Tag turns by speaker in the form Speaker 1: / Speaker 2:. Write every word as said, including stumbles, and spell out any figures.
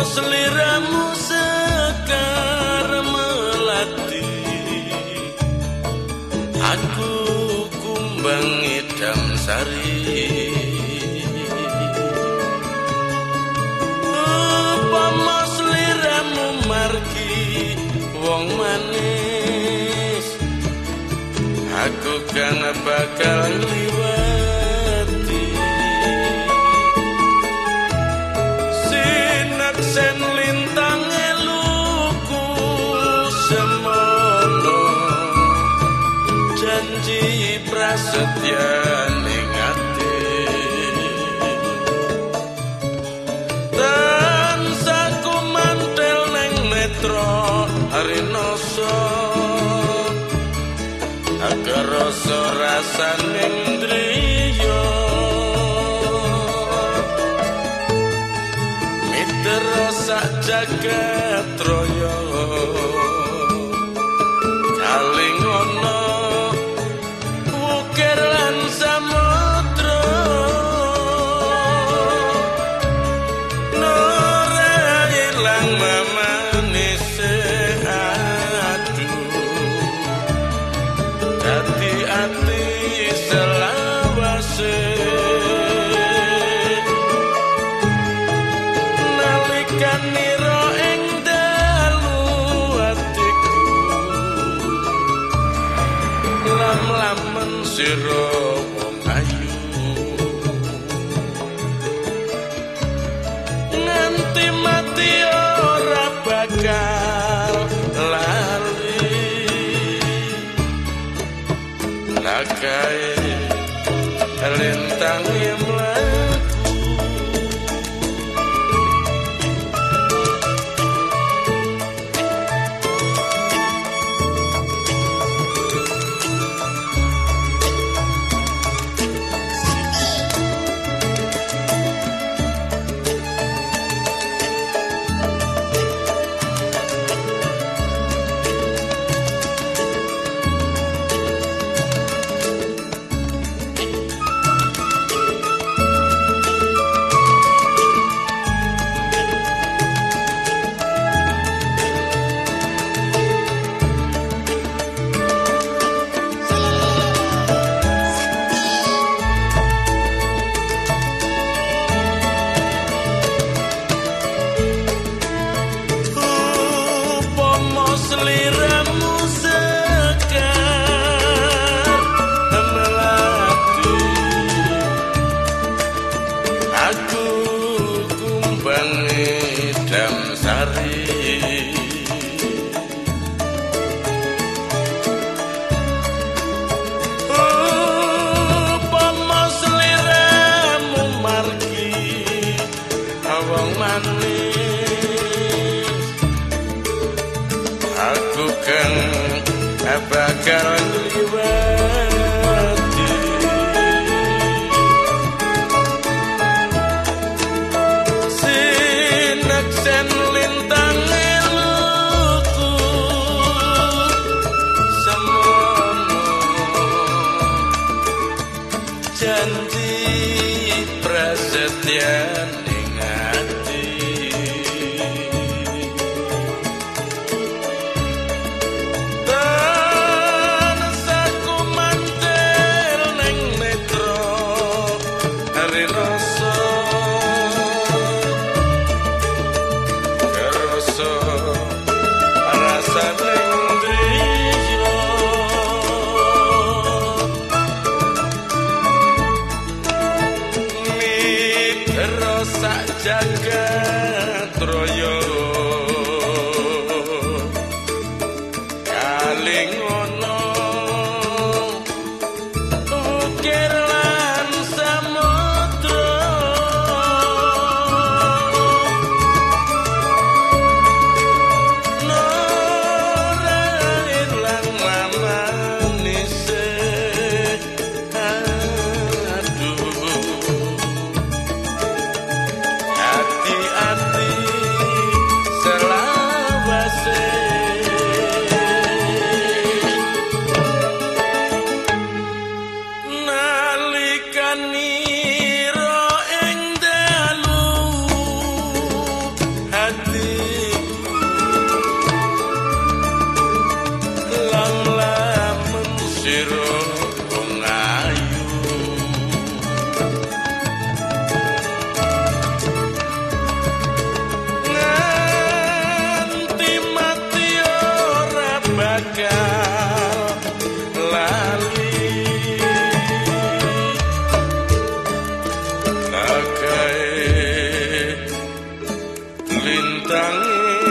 Speaker 1: Seliramu sekar melati, aku kumbang idam sari. Upama seliramu margi wong manis, aku kan bakal ngliwati. Sen lintang eluku semono, janji prasetya ning ati. Tansah ku mantel ning netra rinoso, agar rasa rasane ndriya. Sak jagat raya kaling ana wukir lan samudra, nore ilang mamanise aduh, dadi ati selawase. Kaniro ing dalu atiku, lam-lamen sira wong ayu, nganti mati ora bakal lali. Lakae lintang imlaku, seliramu sekar melati, aku kumbang idam sari. Upama seliramu margi wong manis, aku kan bakal ngliwati. Sineksen lintang eluku semono, janji prasetya ning ati. Sak jagat raya kaling ana ukir lan samudra, nore ilang mamanise aduh, hati rintangi